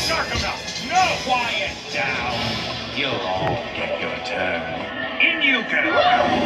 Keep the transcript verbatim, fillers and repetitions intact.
shark enough. No! Quiet down. You'll all get your turn. In you go.